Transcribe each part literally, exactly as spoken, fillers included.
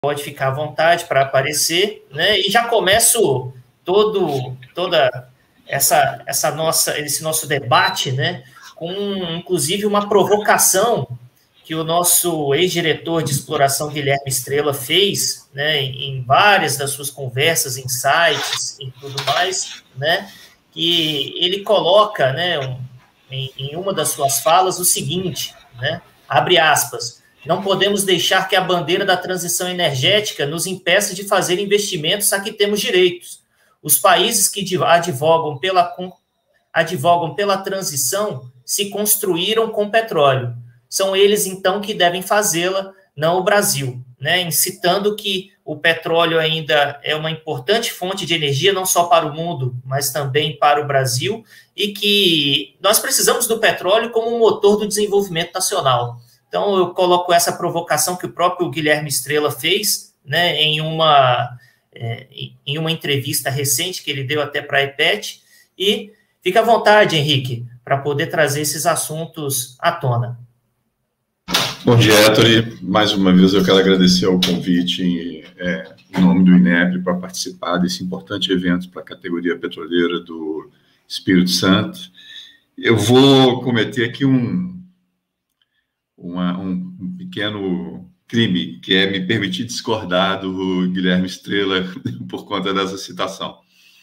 pode ficar à vontade para aparecer, né? E já começo todo, toda essa, essa nossa, esse nosso debate, né? Com, inclusive, uma provocação que o nosso ex-diretor de exploração, Guilherme Estrela, fez, né? Em, em várias das suas conversas, em sites e tudo mais, né? Que ele coloca, né? Um, em, em uma das suas falas, o seguinte, né? Abre aspas. Não podemos deixar que a bandeira da transição energética nos impeça de fazer investimentos a que temos direitos. Os países que advogam pela, advogam pela transição se construíram com petróleo. São eles, então, que devem fazê-la, não o Brasil, né? Incitando que o petróleo ainda é uma importante fonte de energia, não só para o mundo, mas também para o Brasil, e que nós precisamos do petróleo como um motor do desenvolvimento nacional. Então, eu coloco essa provocação que o próprio Guilherme Estrela fez, né, em, uma, é, em uma entrevista recente que ele deu até para a EPET, e fica à vontade, Henrique, para poder trazer esses assuntos à tona. Bom dia, Ettore. Mais uma vez eu quero agradecer o convite em, é, em nome do INEP para participar desse importante evento para a categoria petroleira do Espírito Santo. Eu vou cometer aqui um Uma, um pequeno crime, que é me permitir discordar do Guilherme Estrela por conta dessa citação.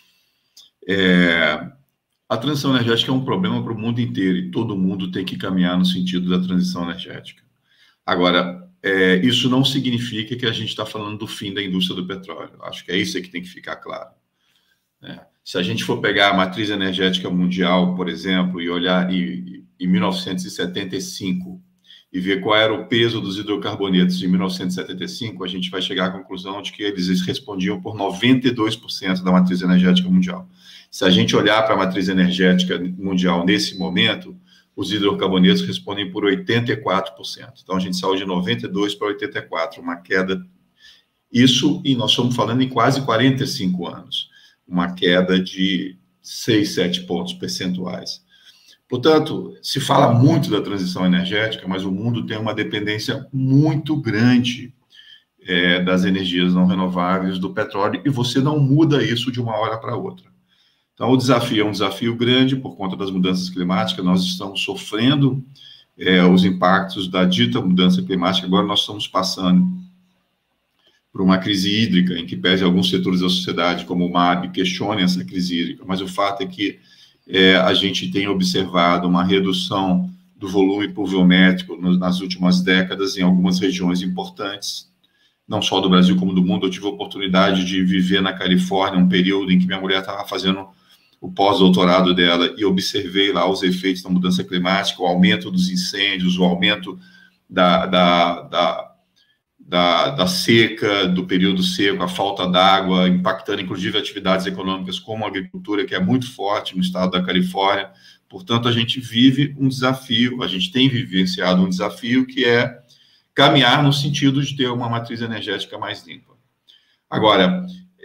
É, a transição energética é um problema para o mundo inteiro e todo mundo tem que caminhar no sentido da transição energética. Agora, é, isso não significa que a gente está falando do fim da indústria do petróleo. Acho que é isso que tem que ficar claro. É, se a gente for pegar a matriz energética mundial, por exemplo, e olhar e, e, em mil novecentos e setenta e cinco, e ver qual era o peso dos hidrocarbonetos de mil novecentos e setenta e cinco, a gente vai chegar à conclusão de que eles respondiam por noventa e dois por cento da matriz energética mundial. Se a gente olhar para a matriz energética mundial nesse momento, os hidrocarbonetos respondem por oitenta e quatro por cento. Então, a gente saiu de noventa e dois para oitenta e quatro, uma queda. Isso, e nós estamos falando em quase quarenta e cinco anos, uma queda de seis, sete pontos percentuais. Portanto, se fala muito da transição energética, mas o mundo tem uma dependência muito grande é, das energias não renováveis, do petróleo, e você não muda isso de uma hora para outra. Então, o desafio é um desafio grande por conta das mudanças climáticas. Nós estamos sofrendo é, os impactos da dita mudança climática. Agora nós estamos passando por uma crise hídrica, em que pese alguns setores da sociedade, como o M A B, questionem essa crise hídrica, mas o fato é que É, a gente tem observado uma redução do volume pluviométrico no, nas últimas décadas em algumas regiões importantes, não só do Brasil como do mundo. Eu tive a oportunidade de viver na Califórnia, um período em que minha mulher estava fazendo o pós-doutorado dela, e observei lá os efeitos da mudança climática, o aumento dos incêndios, o aumento da, da, da Da, da seca, do período seco, a falta d'água, impactando inclusive atividades econômicas como a agricultura, que é muito forte no estado da Califórnia. Portanto, a gente vive um desafio, a gente tem vivenciado um desafio que é caminhar no sentido de ter uma matriz energética mais limpa. Agora,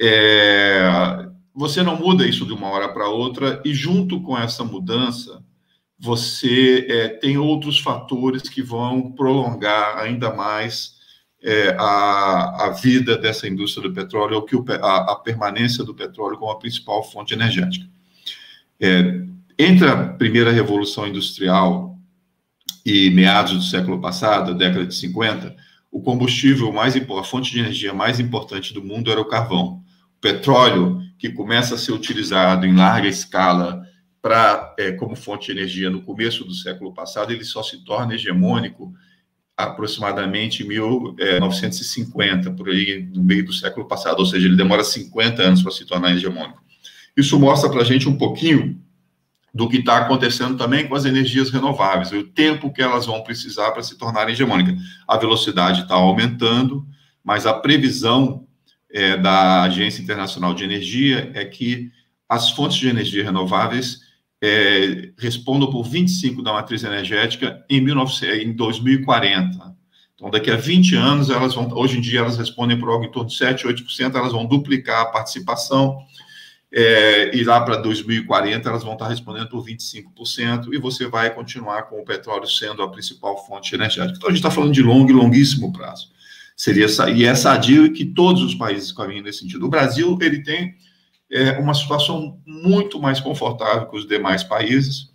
é, você não muda isso de uma hora para outra, e junto com essa mudança, você é, tem outros fatores que vão prolongar ainda mais É, a, a vida dessa indústria do petróleo, ou que o, a, a permanência do petróleo como a principal fonte energética. É, entre a primeira revolução industrial e meados do século passado, a década de cinquenta, o combustível mais a fonte de energia mais importante do mundo era o carvão. O petróleo, que começa a ser utilizado em larga escala pra, é, como fonte de energia no começo do século passado, ele só se torna hegemônico aproximadamente em mil novecentos e cinquenta, por aí, no meio do século passado, ou seja, ele demora cinquenta anos para se tornar hegemônico. Isso mostra para a gente um pouquinho do que está acontecendo também com as energias renováveis, o tempo que elas vão precisar para se tornarem hegemônicas. A velocidade está aumentando, mas a previsão é, da Agência Internacional de Energia é que as fontes de energia renováveis É, respondam por vinte e cinco por cento da matriz energética em, mil e novecentos, em dois mil e quarenta. Então, daqui a vinte anos, elas vão, hoje em dia, elas respondem por algo em torno de sete, oito por cento, elas vão duplicar a participação, é, e lá para dois mil e quarenta, elas vão estar respondendo por vinte e cinco por cento, e você vai continuar com o petróleo sendo a principal fonte energética. Então, a gente está falando de longo e longuíssimo prazo. Seria, e é sadio que todos os países caminhem nesse sentido. O Brasil, ele tem é, uma situação muito mais confortável que os demais países.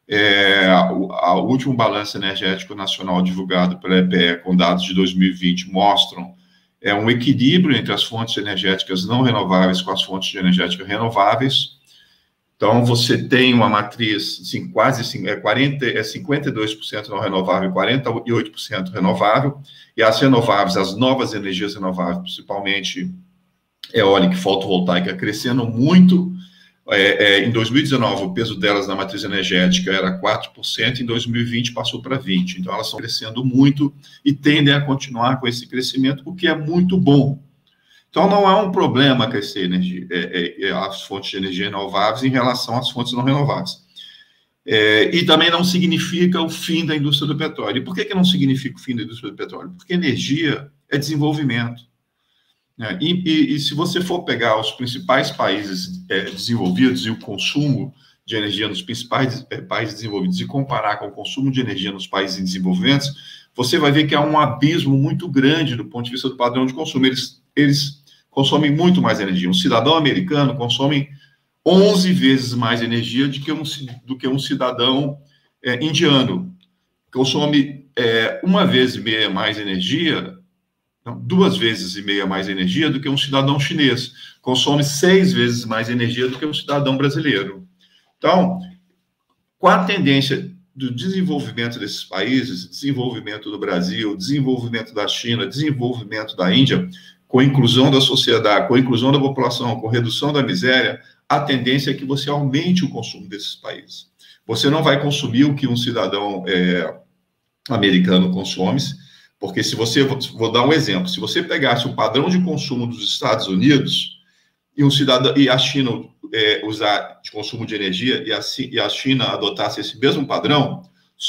É, o último balanço energético nacional divulgado pela E P E, com dados de dois mil e vinte, mostram é, um equilíbrio entre as fontes energéticas não renováveis com as fontes energéticas renováveis. Então, você tem uma matriz assim, quase é, quarenta, é cinquenta e dois por cento não renovável e quarenta e oito por cento renovável, e as renováveis, as novas energias renováveis, principalmente eólica e fotovoltaica, crescendo muito. É, é, em dois mil e dezenove, o peso delas na matriz energética era quatro por cento, em dois mil e vinte passou para vinte por cento. Então, elas estão crescendo muito e tendem a continuar com esse crescimento, o que é muito bom. Então, não é um problema crescer energia, é, é, as fontes de energia renováveis em relação às fontes não renováveis. É, e também não significa o fim da indústria do petróleo. E por que, que não significa o fim da indústria do petróleo? Porque energia é desenvolvimento. É, e, e, e se você for pegar os principais países é, desenvolvidos e o consumo de energia nos principais é, países desenvolvidos e comparar com o consumo de energia nos países em desenvolvimento, você vai ver que há um abismo muito grande do ponto de vista do padrão de consumo. Eles, eles consomem muito mais energia. Um cidadão americano consome onze vezes mais energia do que um, do que um cidadão é, indiano. Consome é, uma vez e meia mais energia, não, duas vezes e meia mais energia do que um cidadão chinês. Consome seis vezes mais energia do que um cidadão brasileiro. Então, com a tendência do desenvolvimento desses países, desenvolvimento do Brasil, desenvolvimento da China, desenvolvimento da Índia, com a inclusão da sociedade, com a inclusão da população, com a redução da miséria, a tendência é que você aumente o consumo desses países. Você não vai consumir o que um cidadão é, americano consome, porque se você, vou dar um exemplo, se você pegasse o padrão de consumo dos Estados Unidos e, um cidadão, e a China é, usar de consumo de energia e a, e a China adotasse esse mesmo padrão,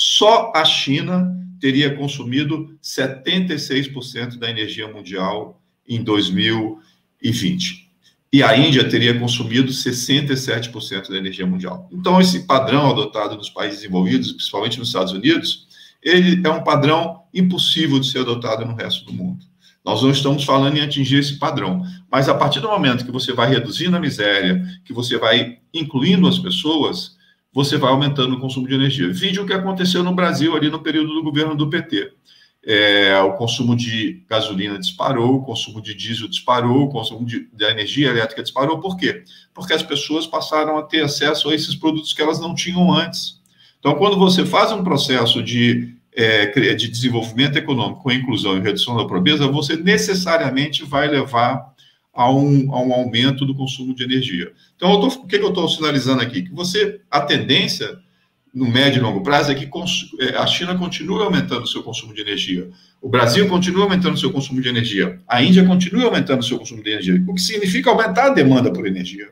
só a China teria consumido setenta e seis por cento da energia mundial em dois mil e vinte. E a Índia teria consumido sessenta e sete por cento da energia mundial. Então, esse padrão adotado nos países desenvolvidos, principalmente nos Estados Unidos, ele é um padrão impossível de ser adotado no resto do mundo. Nós não estamos falando em atingir esse padrão, mas a partir do momento que você vai reduzindo a miséria, que você vai incluindo as pessoas, você vai aumentando o consumo de energia. Vídeo que aconteceu no Brasil ali no período do governo do P T. É, o consumo de gasolina disparou, o consumo de diesel disparou, o consumo de, de energia elétrica disparou. Por quê? Porque as pessoas passaram a ter acesso a esses produtos que elas não tinham antes. Então, quando você faz um processo de, é, de desenvolvimento econômico com inclusão e redução da pobreza, você necessariamente vai levar a um, a um aumento do consumo de energia. Então, eu tô, o que, que eu estou sinalizando aqui? Que você, a tendência no médio e longo prazo é que a China continua aumentando o seu consumo de energia, o Brasil continua aumentando o seu consumo de energia, a Índia continua aumentando o seu consumo de energia, o que significa aumentar a demanda por energia.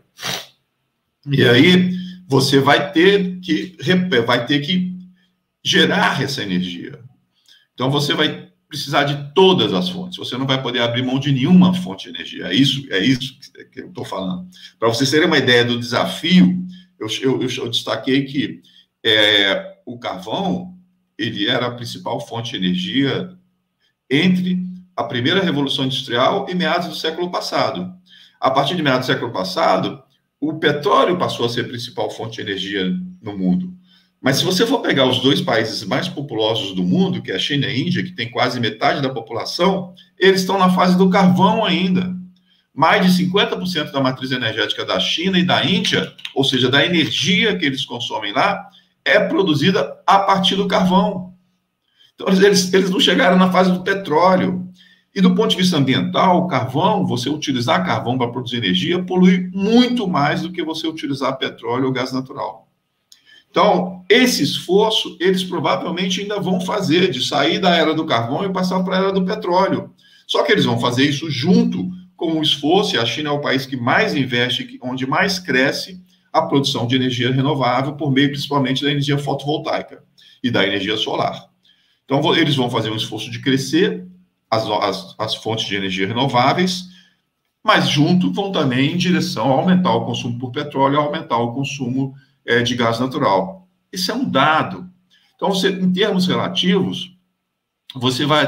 E aí você vai ter que, vai ter que gerar essa energia. Então você vai precisar de todas as fontes, você não vai poder abrir mão de nenhuma fonte de energia. É isso, é isso que eu estou falando. Para vocês terem uma ideia do desafio, eu, eu, eu destaquei que É, o carvão, ele era a principal fonte de energia entre a primeira Revolução Industrial e meados do século passado. A partir de meados do século passado, o petróleo passou a ser a principal fonte de energia no mundo. Mas se você for pegar os dois países mais populosos do mundo, que é a China e a Índia, que tem quase metade da população, eles estão na fase do carvão ainda. Mais de cinquenta por cento da matriz energética da China e da Índia, ou seja, da energia que eles consomem lá, é produzida a partir do carvão. Então, eles, eles não chegaram na fase do petróleo. E do ponto de vista ambiental, o carvão, você utilizar carvão para produzir energia, polui muito mais do que você utilizar petróleo ou gás natural. Então, esse esforço, eles provavelmente ainda vão fazer, de sair da era do carvão e passar para a era do petróleo. Só que eles vão fazer isso junto com o esforço, e a China é o país que mais investe, onde mais cresce a produção de energia renovável, por meio principalmente da energia fotovoltaica e da energia solar. Então, eles vão fazer um esforço de crescer as, as, as fontes de energia renováveis, mas junto vão também em direção a aumentar o consumo por petróleo, a aumentar o consumo é, de gás natural. Isso é um dado. Então, você, em termos relativos, você vai até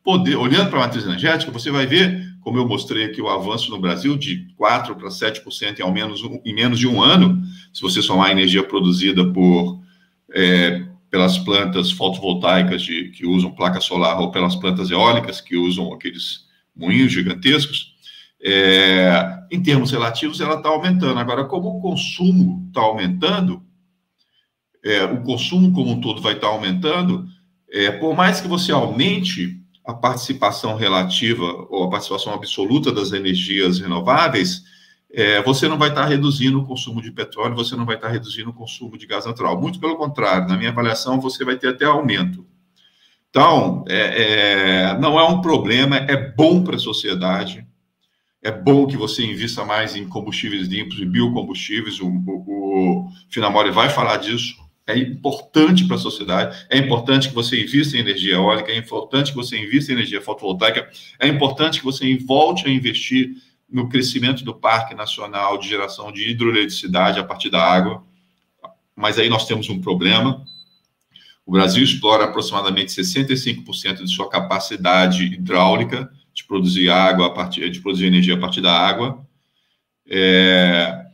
poder, olhando para a matriz energética, você vai ver, como eu mostrei aqui, o avanço no Brasil de quatro por cento para sete por cento em, ao menos, em menos de um ano, se você somar a energia produzida por, é, pelas plantas fotovoltaicas de, que usam placa solar ou pelas plantas eólicas que usam aqueles moinhos gigantescos, é, em termos relativos, ela está aumentando. Agora, como o consumo está aumentando, é, o consumo como um todo vai estar tá aumentando, é, por mais que você aumente a participação relativa ou a participação absoluta das energias renováveis, é, você não vai estar tá reduzindo o consumo de petróleo, você não vai estar tá reduzindo o consumo de gás natural. Muito pelo contrário, na minha avaliação, você vai ter até aumento. Então, é, é, não é um problema, é bom para a sociedade, é bom que você invista mais em combustíveis limpos e biocombustíveis, o, o, o Finamore vai falar disso, é importante para a sociedade, é importante que você invista em energia eólica, é importante que você invista em energia fotovoltaica, é importante que você volte a investir no crescimento do Parque Nacional de Geração de Hidroeletricidade a partir da água, mas aí nós temos um problema. O Brasil explora aproximadamente sessenta e cinco por cento de sua capacidade hidráulica de produzir água, a partir, de produzir energia a partir da água, é,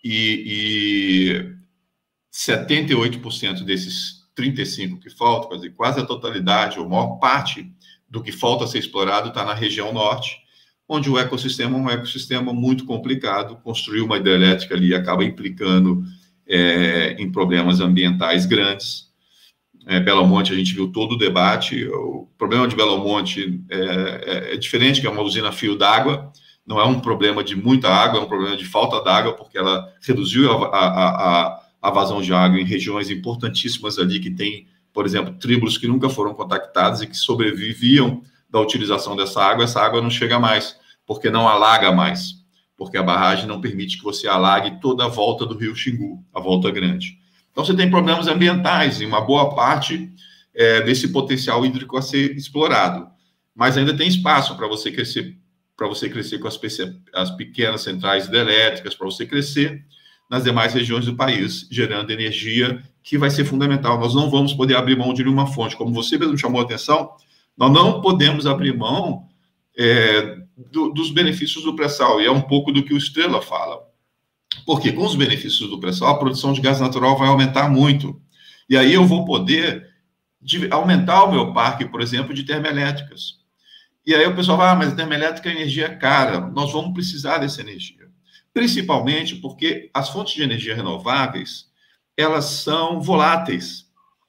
e, e setenta e oito por cento desses trinta e cinco por cento que faltam, quer dizer, quase a totalidade, ou a maior parte do que falta a ser explorado está na região norte, onde o ecossistema é um ecossistema muito complicado. Construir uma hidrelétrica ali acaba implicando é, em problemas ambientais grandes. É, Belo Monte, a gente viu todo o debate. O problema de Belo Monte é, é, é diferente, que é uma usina a fio d'água, não é um problema de muita água, é um problema de falta d'água, porque ela reduziu a, a, a, a vazão de água em regiões importantíssimas ali, que tem, por exemplo, tribos que nunca foram contactadas e que sobreviviam da utilização dessa água. Essa água não chega mais, porque não alaga mais, porque a barragem não permite que você alague toda a volta do rio Xingu, a volta grande. Então, você tem problemas ambientais em uma boa parte é, desse potencial hídrico a ser explorado. Mas ainda tem espaço para você crescer, para você crescer com as, as pequenas centrais hidrelétricas, para você crescer nas demais regiões do país, gerando energia, que vai ser fundamental. Nós não vamos poder abrir mão de nenhuma fonte. Como você mesmo chamou a atenção, nós não podemos abrir mão é, do, dos benefícios do pré-sal, e é um pouco do que o Estrela fala. Porque com os benefícios do pré-sal, a produção de gás natural vai aumentar muito. E aí eu vou poder de, aumentar o meu parque, por exemplo, de termoelétricas. E aí o pessoal vai, ah, mas a termoelétrica é energia cara. Nós vamos precisar dessa energia. Principalmente porque as fontes de energia renováveis, elas são voláteis.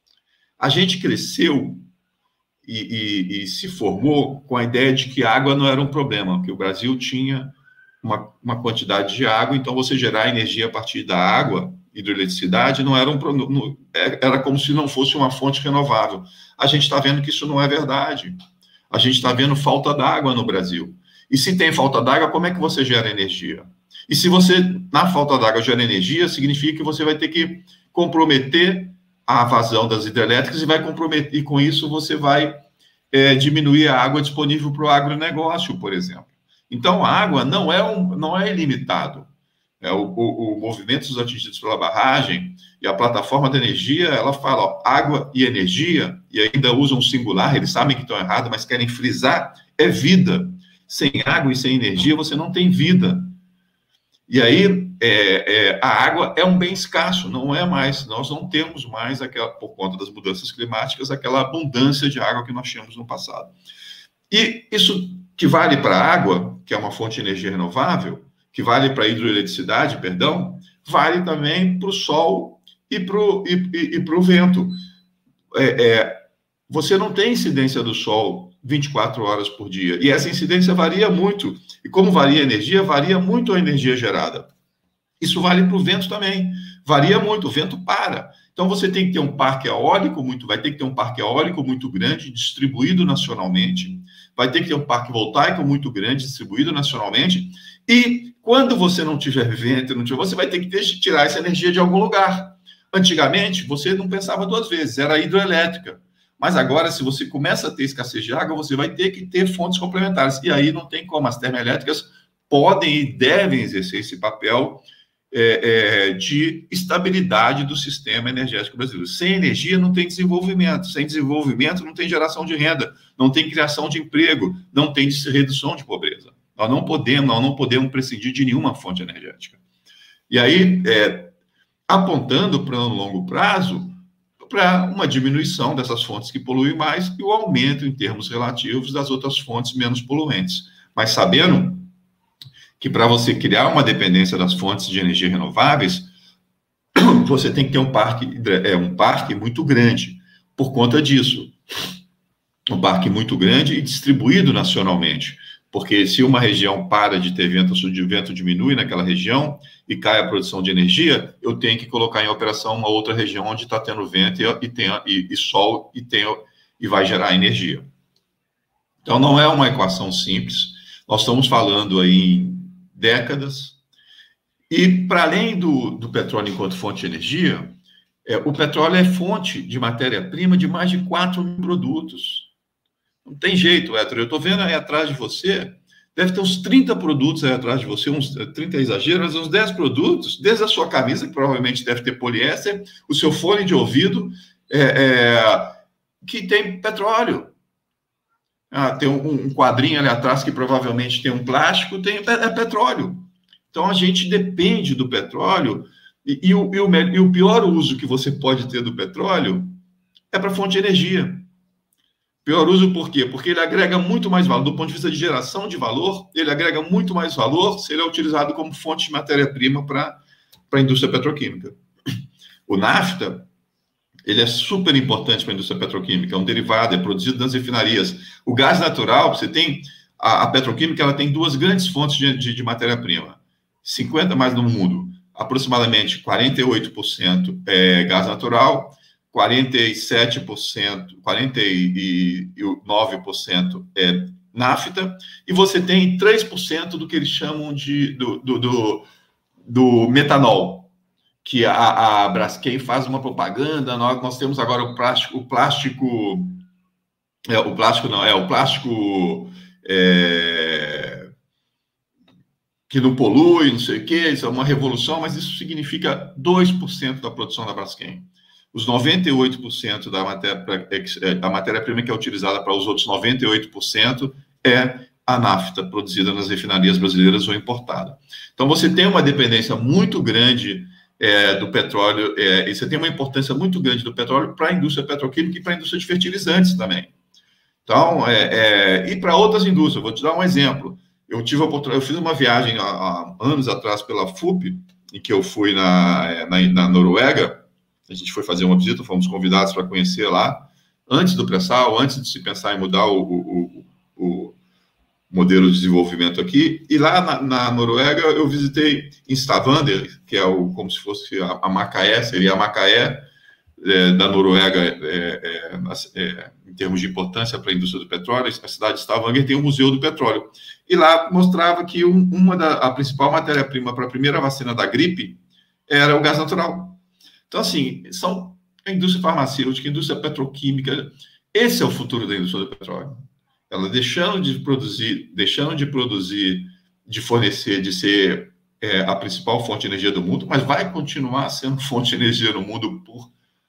A gente cresceu e, e, e se formou com a ideia de que a água não era um problema, que o Brasil tinha Uma, uma quantidade de água, então você gerar energia a partir da água, hidroeletricidade, não era um não, era como se não fosse uma fonte renovável. A gente está vendo que isso não é verdade. A gente está vendo falta d'água no Brasil. E se tem falta d'água, como é que você gera energia? E se você, na falta d'água, gera energia, significa que você vai ter que comprometer a vazão das hidrelétricas e vai comprometer, e com isso você vai é, diminuir a água disponível para o agronegócio, por exemplo. Então, a água não é, um, não é ilimitado. É, o, o, o movimento dos atingidos pela barragem e a plataforma de energia, ela fala ó, água e energia, e ainda usam um singular, eles sabem que estão errados, mas querem frisar, é vida. Sem água e sem energia, você não tem vida. E aí, é, é, a água é um bem escasso, não é mais, nós não temos mais, aquela, por conta das mudanças climáticas, aquela abundância de água que nós tínhamos no passado. E isso que vale para a água, que é uma fonte de energia renovável, que vale para a hidroeletricidade, perdão, vale também para o sol e para o e, e, e pro vento. É, é, você não tem incidência do sol vinte e quatro horas por dia, e essa incidência varia muito. E como varia a energia, varia muito a energia gerada. Isso vale para o vento também. Varia muito, o vento para. Então, você tem que ter um parque eólico, muito, vai ter que ter um parque eólico muito grande, distribuído nacionalmente, vai ter que ter um parque voltaico muito grande, distribuído nacionalmente, e quando você não tiver vento, não tiver, você vai ter que ter, tirar essa energia de algum lugar. Antigamente, você não pensava duas vezes, era hidroelétrica. Mas agora, se você começa a ter escassez de água, você vai ter que ter fontes complementares. E aí não tem como. As termoelétricas podem e devem exercer esse papel é, é, de estabilidade do sistema energético brasileiro. Sem energia não tem desenvolvimento, sem desenvolvimento não tem geração de renda, não tem criação de emprego, não tem redução de pobreza. Nós não podemos, nós não podemos prescindir de nenhuma fonte energética. E aí, é, apontando para um longo prazo, para uma diminuição dessas fontes que poluem mais e o aumento em termos relativos das outras fontes menos poluentes. Mas sabendo que para você criar uma dependência das fontes de energia renováveis, você tem que ter um parque, é, um parque muito grande por conta disso. Um parque muito grande e distribuído nacionalmente. Porque se uma região para de ter vento, o vento diminui naquela região e cai a produção de energia, eu tenho que colocar em operação uma outra região onde está tendo vento e, e, tem, e, e sol e, tem, e vai gerar energia. Então, não é uma equação simples. Nós estamos falando aí em décadas. E, para além do, do petróleo enquanto fonte de energia, é, o petróleo é fonte de matéria-prima de mais de quatro mil produtos. Não tem jeito, Héctor. Eu estou vendo aí atrás de você, deve ter uns trinta produtos aí atrás de você, uns trinta exageros, mas uns dez produtos, desde a sua camisa, que provavelmente deve ter poliéster, o seu fone de ouvido, é, é, que tem petróleo. Ah, tem um, um quadrinho ali atrás que provavelmente tem um plástico, tem, é petróleo. Então, a gente depende do petróleo, e, e, o, e, o, e o pior uso que você pode ter do petróleo é para fonte de energia. Pior uso por quê? Porque ele agrega muito mais valor, do ponto de vista de geração de valor, ele agrega muito mais valor se ele é utilizado como fonte de matéria-prima para a indústria petroquímica. O nafta, ele é super importante para a indústria petroquímica, é um derivado, é produzido nas refinarias. O gás natural, você tem, a, a petroquímica, ela tem duas grandes fontes de, de, de matéria-prima, cinquenta mais no mundo, aproximadamente quarenta e oito por cento é gás natural, quarenta e sete por cento, quarenta e nove por cento é nafta, e você tem três por cento do que eles chamam de, do, do, do, do metanol, que a, a Braskem faz uma propaganda, nós, nós temos agora o plástico, o plástico, é, o plástico não, é o plástico é, que não polui, não sei o quê, isso é uma revolução, mas isso significa dois por cento da produção da Braskem. Os noventa e oito por cento da matéria, da matéria-prima que é utilizada para os outros noventa e oito por cento é a nafta produzida nas refinarias brasileiras ou importada. Então, você tem uma dependência muito grande é, do petróleo, é, e você tem uma importância muito grande do petróleo para a indústria petroquímica e para a indústria de fertilizantes também. Então, é, é, e para outras indústrias, vou te dar um exemplo. Eu, tive a oportunidade, eu fiz uma viagem há, há anos atrás pela F U P, em que eu fui na, na, na Noruega. A gente foi fazer uma visita, fomos convidados para conhecer lá, antes do pré-sal, antes de se pensar em mudar o, o, o modelo de desenvolvimento aqui. E lá na, na Noruega, eu visitei em Stavanger, que é o, como se fosse a, a Macaé, seria a Macaé é, da Noruega, é, é, é, em termos de importância para a indústria do petróleo. A cidade de Stavanger tem um museu do petróleo. E lá mostrava que um, uma da, a principal matéria-prima para a primeira vacina da gripe era o gás natural. Então, assim, são a indústria farmacêutica, a indústria petroquímica, esse é o futuro da indústria do petróleo. Ela deixando de produzir, deixando de produzir, de fornecer, de ser é, a principal fonte de energia do mundo, mas vai continuar sendo fonte de energia no mundo por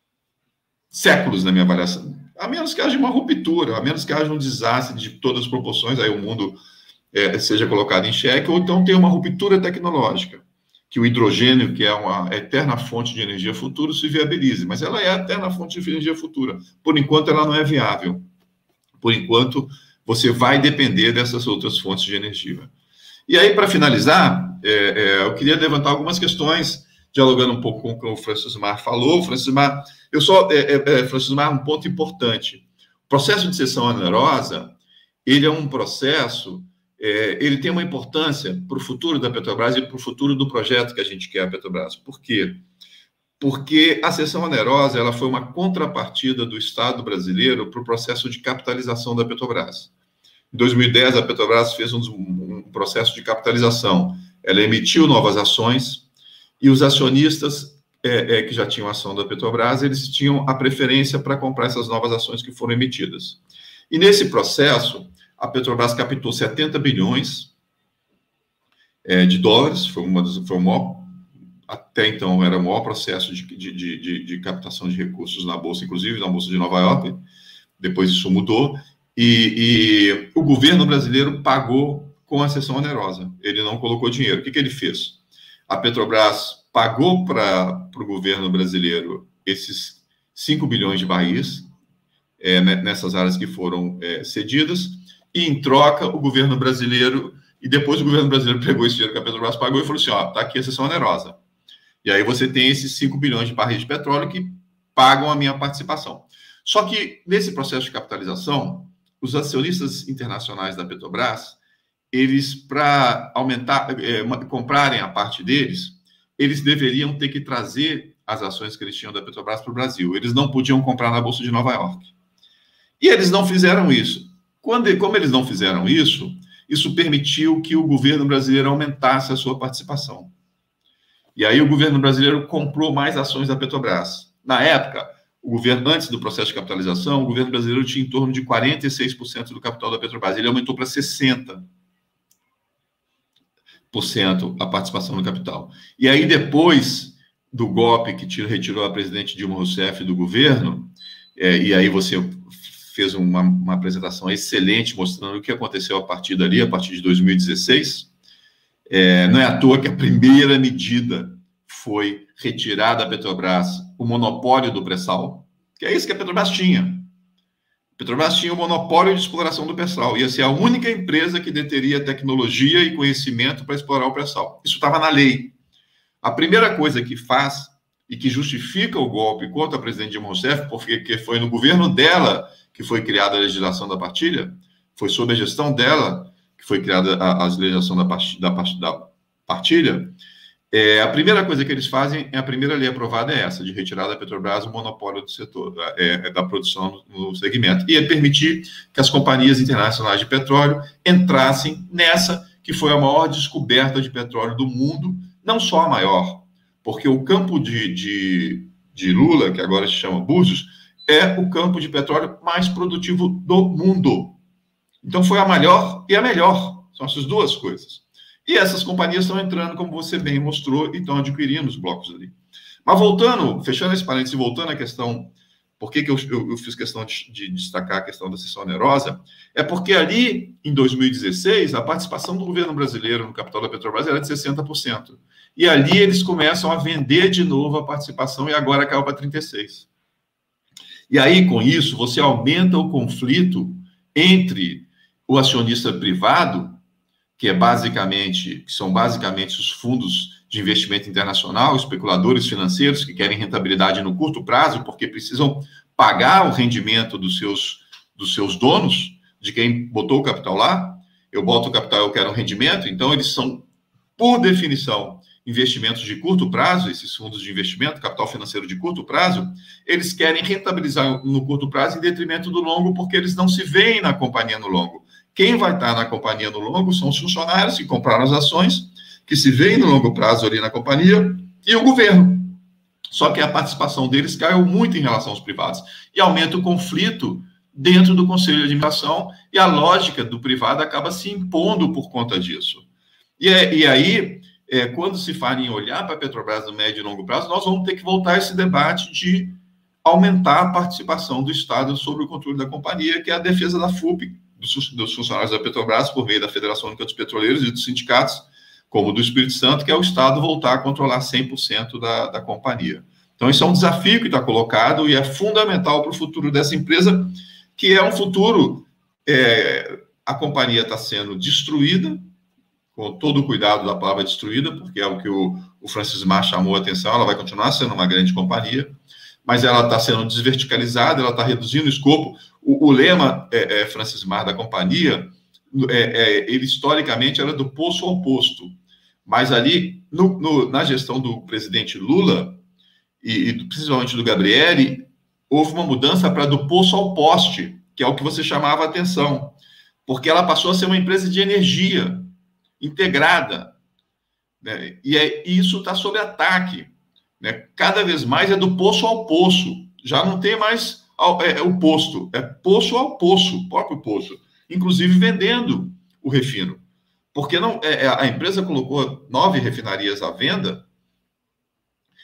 séculos, na minha avaliação. A menos que haja uma ruptura, a menos que haja um desastre de todas as proporções, aí o mundo é, seja colocado em xeque, ou então tenha uma ruptura tecnológica, que o hidrogênio, que é uma eterna fonte de energia futura, se viabilize. Mas ela é a eterna fonte de energia futura. Por enquanto, ela não é viável. Por enquanto, você vai depender dessas outras fontes de energia. E aí, para finalizar, é, é, eu queria levantar algumas questões, dialogando um pouco com o que o Francis Mar falou. Francis Mar, eu só, é, é, Francis Mar, um ponto importante. O processo de cessão onerosa, ele é um processo... É, ele tem uma importância para o futuro da Petrobras e para o futuro do projeto que a gente quer a Petrobras. Por quê? Porque a cessão onerosa ela foi uma contrapartida do Estado brasileiro para o processo de capitalização da Petrobras. Em dois mil e dez, a Petrobras fez um, um processo de capitalização. Ela emitiu novas ações e os acionistas é, é, que já tinham ação da Petrobras, eles tinham a preferência para comprar essas novas ações que foram emitidas. E nesse processo, a Petrobras captou setenta bilhões é, de dólares, foi, uma das, foi o maior até então era o maior processo de, de, de, de captação de recursos na Bolsa, inclusive na Bolsa de Nova York. Depois isso mudou, e, e o governo brasileiro pagou com a cessão onerosa. Ele não colocou dinheiro. O que, que ele fez? A Petrobras pagou para o governo brasileiro esses cinco bilhões de barris, é, nessas áreas que foram é, cedidas, e em troca o governo brasileiro, e depois o governo brasileiro pegou esse dinheiro que a Petrobras pagou e falou assim, ó, tá aqui a cessão onerosa. E aí você tem esses cinco bilhões de barris de petróleo que pagam a minha participação. Só que nesse processo de capitalização, os acionistas internacionais da Petrobras, eles, para aumentar, é, comprarem a parte deles, eles deveriam ter que trazer as ações que eles tinham da Petrobras para o Brasil. Eles não podiam comprar na Bolsa de Nova York. E eles não fizeram isso. Quando, como eles não fizeram isso, isso permitiu que o governo brasileiro aumentasse a sua participação. E aí o governo brasileiro comprou mais ações da Petrobras. Na época, o governo, antes do processo de capitalização, o governo brasileiro tinha em torno de quarenta e seis por cento do capital da Petrobras. Ele aumentou para sessenta por cento a participação no capital. E aí, depois do golpe que tirou, retirou a presidente Dilma Rousseff do governo, é, e aí você fez uma, uma apresentação excelente mostrando o que aconteceu a partir dali, a partir de dois mil e dezesseis, É, não é à toa que a primeira medida foi retirar da Petrobras o monopólio do pré-sal, que é isso que a Petrobras tinha. A Petrobras tinha o monopólio de exploração do pré-sal, ia ser a única empresa que deteria tecnologia e conhecimento para explorar o pré-sal. Isso estava na lei. A primeira coisa que faz e que justifica o golpe contra a presidente Dilma Rousseff, porque foi no governo dela que foi criada a legislação da partilha, foi sob a gestão dela que foi criada a, a legislação da, da, da partilha, é, a primeira coisa que eles fazem, é a primeira lei aprovada é essa, de retirar da Petrobras o monopólio do setor, é, da produção no segmento, e é permitir que as companhias internacionais de petróleo entrassem nessa, que foi a maior descoberta de petróleo do mundo, não só a maior, porque o campo de, de, de Lula, que agora se chama Búzios, é o campo de petróleo mais produtivo do mundo. Então, foi a maior e a melhor. São essas duas coisas. E essas companhias estão entrando, como você bem mostrou, e estão adquirindo os blocos ali. Mas voltando, fechando esse parênteses, voltando à questão, por que, que eu, eu, eu fiz questão de, de destacar a questão da cessão onerosa, é porque ali, em dois mil e dezesseis, a participação do governo brasileiro no capital da Petrobras era de sessenta por cento. E ali eles começam a vender de novo a participação e agora caiu para trinta e seis por cento. E aí, com isso, você aumenta o conflito entre o acionista privado, que é basicamente, que são basicamente os fundos de investimento internacional, especuladores financeiros que querem rentabilidade no curto prazo, porque precisam pagar o rendimento dos seus, dos seus donos, de quem botou o capital lá. Eu boto o capital, eu quero um rendimento, então eles são, por definição, investimentos de curto prazo, esses fundos de investimento, capital financeiro de curto prazo, eles querem rentabilizar no curto prazo em detrimento do longo, porque eles não se veem na companhia no longo. Quem vai estar na companhia no longo são os funcionários que compraram as ações, que se veem no longo prazo ali na companhia, e o governo. Só que a participação deles caiu muito em relação aos privados. E aumenta o conflito dentro do conselho de administração, e a lógica do privado acaba se impondo por conta disso. E, é, e aí, é, quando se fala em olhar para a Petrobras no médio e longo prazo, nós vamos ter que voltar a esse debate de aumentar a participação do Estado sobre o controle da companhia, que é a defesa da F U P, dos funcionários da Petrobras, por meio da Federação Única dos Petroleiros e dos sindicatos, como do Espírito Santo, que é o Estado voltar a controlar cem por cento da, da companhia. Então, isso é um desafio que está colocado e é fundamental para o futuro dessa empresa, que é um futuro... É, a companhia está sendo destruída, com todo o cuidado da palavra destruída, porque é o que o, o Francis Mar chamou a atenção, ela vai continuar sendo uma grande companhia, mas ela está sendo desverticalizada, ela está reduzindo o escopo. O, o lema, é, é, Francis Mar, da companhia, é, é, ele historicamente era do poço ao posto, mas ali, no, no, na gestão do presidente Lula, e, e principalmente do Gabrielli, houve uma mudança para do poço ao poste, que é o que você chamava a atenção, porque ela passou a ser uma empresa de energia integrada, né? E é, isso está sob ataque. Né? Cada vez mais é do poço ao poço, já não tem mais ao, é, é o posto, é poço ao poço, o próprio poço, inclusive vendendo o refino, porque não, é, a empresa colocou nove refinarias à venda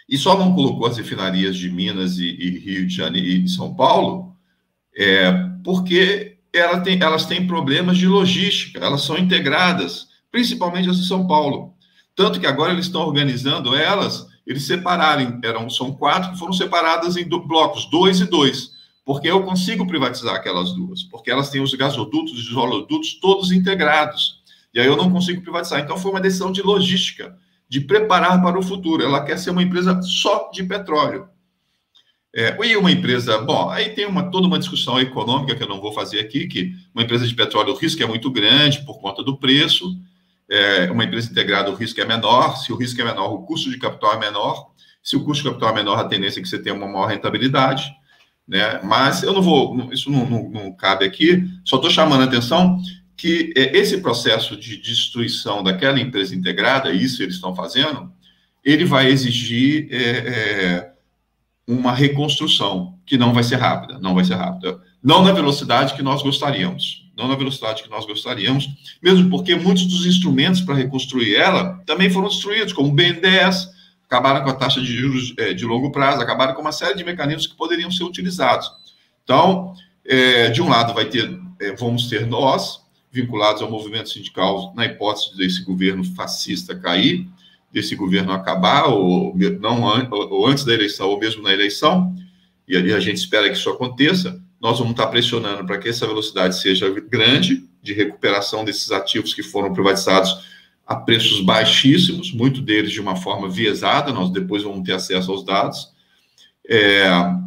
e só não colocou as refinarias de Minas e, e Rio de Janeiro e São Paulo, é, porque ela tem, elas têm problemas de logística, elas são integradas, principalmente as de São Paulo. Tanto que agora eles estão organizando elas, eles separarem, eram, são quatro que foram separadas em do, blocos, dois e dois, porque eu consigo privatizar aquelas duas, porque elas têm os gasodutos e os oleodutos todos integrados, e aí eu não consigo privatizar. Então foi uma decisão de logística, de preparar para o futuro. Ela quer ser uma empresa só de petróleo. É, e uma empresa, bom, aí tem uma, toda uma discussão econômica que eu não vou fazer aqui, que uma empresa de petróleo, o risco é muito grande por conta do preço, é, uma empresa integrada, o risco é menor, se o risco é menor, o custo de capital é menor, se o custo de capital é menor, a tendência é que você tenha uma maior rentabilidade, né? Mas eu não vou, isso não, não, não cabe aqui, só estou chamando a atenção que é, esse processo de destruição daquela empresa integrada, isso eles estão fazendo, ele vai exigir é, é, uma reconstrução, que não vai ser rápida, não vai ser rápida. Não na velocidade que nós gostaríamos, não na velocidade que nós gostaríamos, mesmo porque muitos dos instrumentos para reconstruir ela também foram destruídos, como o B N D E S, acabaram com a taxa de juros é, de longo prazo, acabaram com uma série de mecanismos que poderiam ser utilizados. Então, é, de um lado vai ter, é, vamos ter nós, vinculados ao movimento sindical, na hipótese desse governo fascista cair, desse governo acabar, ou, não, ou antes da eleição, ou mesmo na eleição, e a gente espera que isso aconteça, nós vamos estar pressionando para que essa velocidade seja grande, de recuperação desses ativos que foram privatizados a preços baixíssimos, muito deles de uma forma viesada, nós depois vamos ter acesso aos dados, é,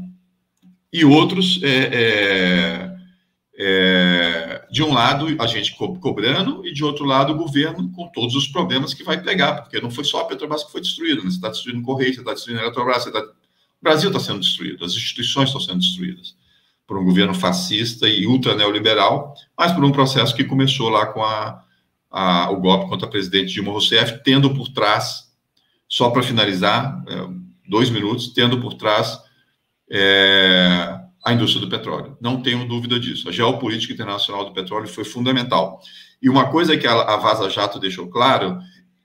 e outros... É, é, É, de um lado, a gente co cobrando, e de outro lado, o governo com todos os problemas que vai pegar, porque não foi só a Petrobras que foi destruída, né? Você está destruindo o Correio, você está destruindo a Eletrobras, você tá... o Brasil está sendo destruído, as instituições estão sendo destruídas por um governo fascista e ultra neoliberal, mas por um processo que começou lá com a, a, o golpe contra a presidente Dilma Rousseff, tendo por trás, só para finalizar, é, dois minutos, tendo por trás... É, a indústria do petróleo, não tenho dúvida disso. A geopolítica internacional do petróleo foi fundamental. E uma coisa que a Vaza Jato deixou claro,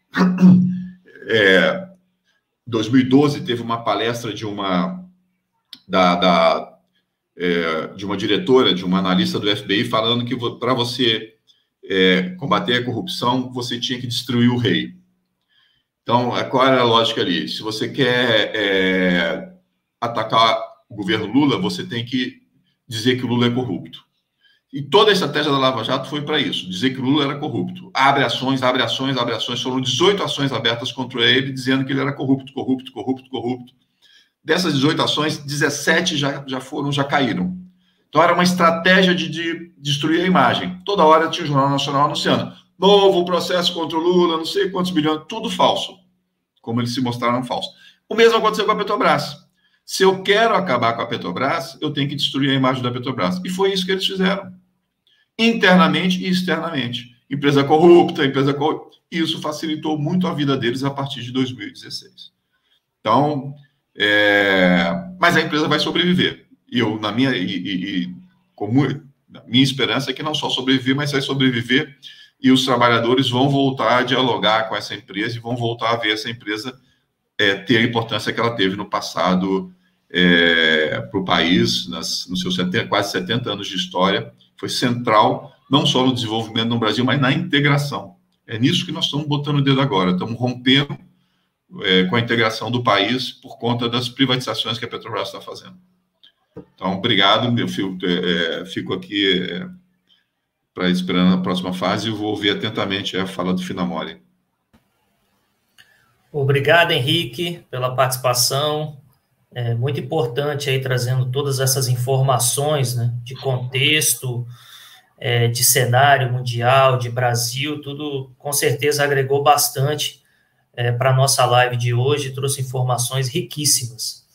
é, em dois mil e doze teve uma palestra de uma, da, da, é, de uma diretora, de uma analista do F B I, falando que para você é, combater a corrupção, você tinha que destruir o rei. Então, qual era a lógica ali? Se você quer é, atacar o governo Lula, você tem que dizer que o Lula é corrupto. E toda a estratégia da Lava Jato foi para isso, dizer que o Lula era corrupto. Abre ações, abre ações, abre ações. Foram dezoito ações abertas contra ele, dizendo que ele era corrupto, corrupto, corrupto, corrupto. Dessas dezoito ações, dezessete já, já foram, já caíram. Então, era uma estratégia de, de destruir a imagem. Toda hora tinha o Jornal Nacional anunciando novo processo contra o Lula, não sei quantos bilhões, tudo falso, como eles se mostraram falsos. O mesmo aconteceu com a Petrobras. Se eu quero acabar com a Petrobras, eu tenho que destruir a imagem da Petrobras. E foi isso que eles fizeram. Internamente e externamente. Empresa corrupta, empresa corrupta. Isso facilitou muito a vida deles a partir de dois mil e dezesseis. Então, é... mas a empresa vai sobreviver. E eu, na minha, e, e, e, como, a minha esperança é que não só sobreviver, mas vai sobreviver e os trabalhadores vão voltar a dialogar com essa empresa e vão voltar a ver essa empresa é, ter a importância que ela teve no passado é, para o país, nas, nos seus setenta, quase setenta anos de história. Foi central, não só no desenvolvimento no Brasil, mas na integração. É nisso que nós estamos botando o dedo agora. Estamos rompendo é, com a integração do país por conta das privatizações que a Petrobras está fazendo. Então, obrigado. Eu fico, é, fico aqui é, para esperando a próxima fase e vou ouvir atentamente a fala do Finamori. Obrigado, Henrique, pela participação. É muito importante aí trazendo todas essas informações, né, de contexto, é, de cenário mundial, de Brasil, tudo com certeza agregou bastante é, para a nossa live de hoje, trouxe informações riquíssimas.